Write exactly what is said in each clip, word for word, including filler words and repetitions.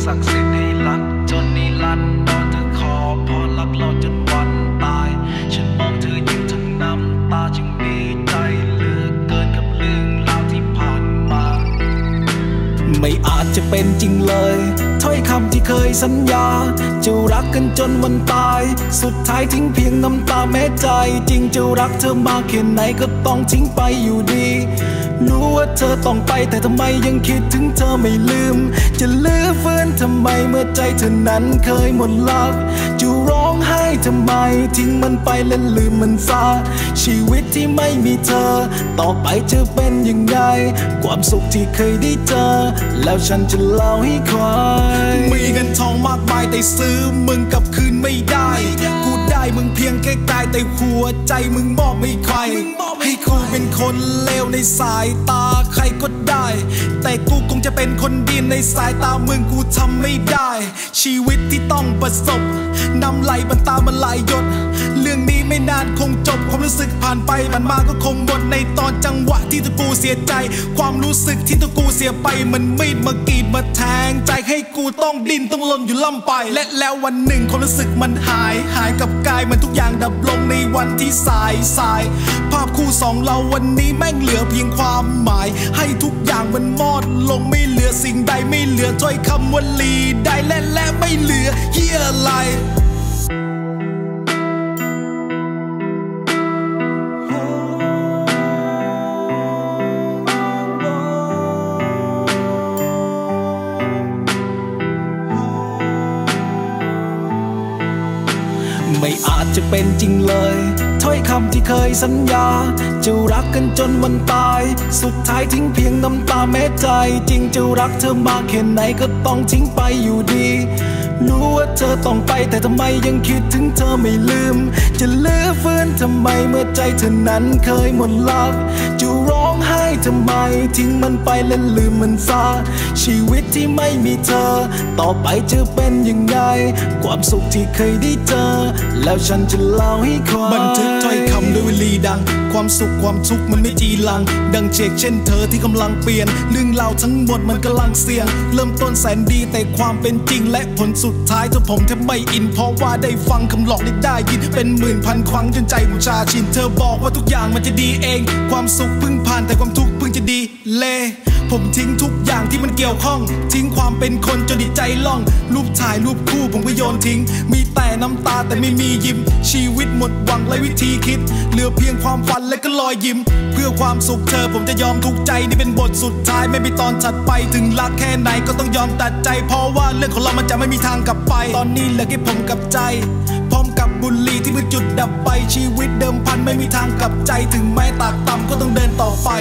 ศักดิ์สิทธิ์ให้รักจนนิรันดร์โดนเธอขอพอรักเราจนวันตายฉันมองเธอยิ้มทั้งน้ำตาจึงดีใจเหลือเกินกับเรื่องราวที่ผ่านมาไม่อาจจะเป็นจริงเลยถ้อยคำที่เคยสัญญาจะรักกันจนวันตายสุดท้ายทิ้งเพียงน้ำตาแม้ใจจริงจะรักเธอมากแค่ไหนก็ต้องทิ้งไปอยู่ดีรู้ว่าเธอต้องไปแต่ทำไมยังคิดถึงเธอไม่ลืมจะลื้อฟื้นทำไมเมื่อใจเธอนั้นเคยหมดรักจะร้องไห้ทำไมทิ้งมันไปและลืมมันซะชีวิตที่ไม่มีเธอต่อไปจะเป็นยังไงความสุขที่เคยได้เจอแล้วฉันจะเล่าให้ใครมีเงินทองมากมายแต่ซื้อมึงกลับคืนไม่ได้กูได้มึงเพียงแค่กายแต่หัวใจมึงมอบไม่ใครให้กูเป็นคนเลวในสายตาใครก็ได้แต่กูคงจะเป็นคนดีในสายตามึงกูทำไม่ได้ชีวิตที่ต้องประสบนำไหลบันตามันไหลหยดเรื่องนี้ไม่นานคงจบความรู้สึกผ่านไปผ่านมาก็คงหมดในตอนจังหวะที่ตัวกูเสียใจความรู้สึกที่ตัวกูเสียไปมันมีดมากรีดมาแทงใจให้กูต้องดิ้นต้องหล่นอยู่ล่ำไปและแล้ววันหนึ่งความรู้สึกมันหายหายกับกายมันทุกอย่างดับลงในวันที่สายสายภาพคู่สองเราวันนี้แม่งเหลือเพียงความหมายให้ทุกอย่างมันมอดลงไม่เหลือสิ่งใดไม่เหลือถ้อยคำวลีใดและและไม่เหลือเหี้ยอะไรไม่อาจจะเป็นจริงเลยถ้อยคำที่เคยสัญญาจะรักกันจนวันตายสุดท้ายทิ้งเพียงน้ำตาแม้ใจจริงจะรักเธอมากแค่ไหนก็ต้องทิ้งไปอยู่ดีรู้ว่าเธอต้องไปแต่ทำไมยังคิดถึงเธอไม่ลืมจะลื้อฟื้นทำไมเมื่อใจเธอนั้นเคยหมดรักจะร้องไห้ทำไมทิ้งมันไปและลืมมันซะชีวิตที่ไม่มีเธอต่อไปจะเป็นยังไงความสุขที่เคยได้เจอแล้วฉันจะเล่าให้ใครบันทึกถ้อยคำด้วยวลีดังความสุขความทุกข์มันไม่จีรังดังเชกเช่นเธอที่กำลังเปลี่ยนเรื่องราวทั้งหมดมันกำลังเสี่ยงเริ่มต้นแสนดีแต่ความเป็นจริงและผลสุดท้ายเธอผมแทบไม่อินเพราะว่าได้ฟังคำหลอกได้ได้ยินเป็นหมื่นพันครั้งจนใจผมชาชินเธอบอกว่าทุกอย่างมันจะดีเองความสุขเพิ่งผ่านแต่ความทุกข์เพิ่งจะดีเลผมทิ้งทุกอย่างที่มันเกี่ยวข้องทิ้งความเป็นคนจนดีใจล่องรูปถ่ายรูปคู่ผมก็โยนทิ้งมีแต่น้ำตาแต่ไม่มียิ้มชีวิตหมดหวังและวิธีคิดเหลือเพียงความฝันและก็รอยยิ้มเพื่อความสุขเธอผมจะยอมทุกใจนี่เป็นบทสุดท้ายไม่มีตอนถัดไปถึงรักแค่ไหนก็ต้องยอมตัดใจเพราะว่าเรื่องของเรามันจะไม่มีทางกลับไปตอนนี้เหลือแค่ผมกับใจพร้อมกับบุหรี่ที่เพิ่งจุดดับไปชีวิตเดิมพันไม่มีทางกลับใจถึงแม้ตากต่ำก็ต้องเดินต่อไป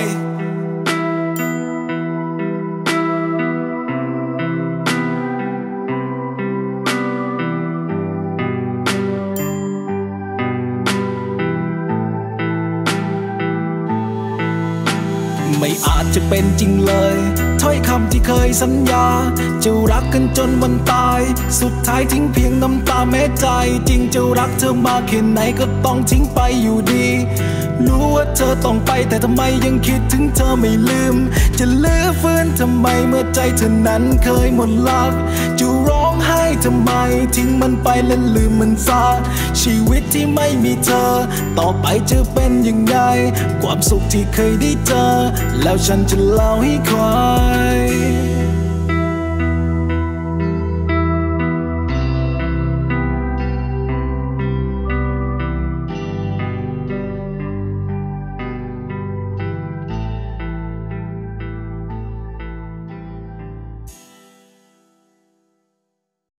ไม่อาจจะเป็นจริงเลยถ้อยคำที่เคยสัญญาจะรักกันจนวันตายสุดท้ายทิ้งเพียงน้ำตาแม้ใจจริงจะรักเธอมากแค่ไหนก็ต้องทิ้งไปอยู่ดีรู้ว่าเธอต้องไปแต่ทำไมยังคิดถึงเธอไม่ลืมจะลื้อฟื้นทำไมเมื่อใจเธอนั้นเคยหมดรักจะร้องไห้ทำไมทิ้งมันไปและลืมมันซะชีวิตที่ไม่มีเธอต่อไปจะเป็นยังไงความสุขที่เคยได้เจอแล้วฉันจะเล่าให้ใคร